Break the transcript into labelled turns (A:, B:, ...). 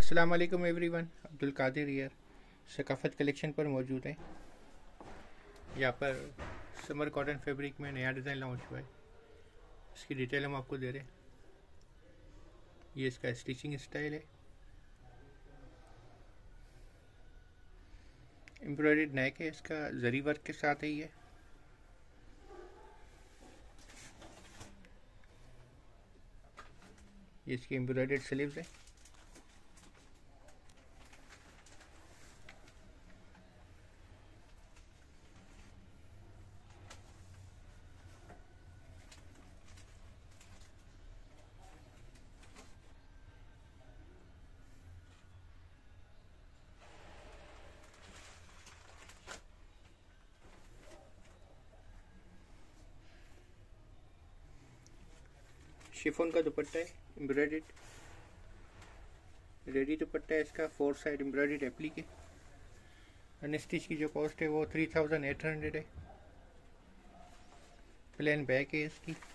A: अस्सलाम वालेकुम everyone. Abdul Qadir here, Saqafat collection पर मौजूद है। यहाँ पर समर कॉटन फैब्रिक में नया डिज़ाइन लॉन्च हुआ है। इसकी डिटेल हम आपको दे रहे हैं। ये इसका स्टिचिंग स्टाइल है। एम्ब्रॉयडर्ड नेक है, इसका जरी वर्क के साथ है। ये इसकी एम्ब्रॉयडर्ड स्लीव्स है। शिफॉन का दुपट्टा है, एम्ब्रॉयडर्ड रेडी दुपट्टा है इसका। 4 साइड एम्ब्रॉयडर्ड एप्लीक है। अनस्टिच की जो कॉस्ट है वो 3800 है। प्लेन बैक है इसकी।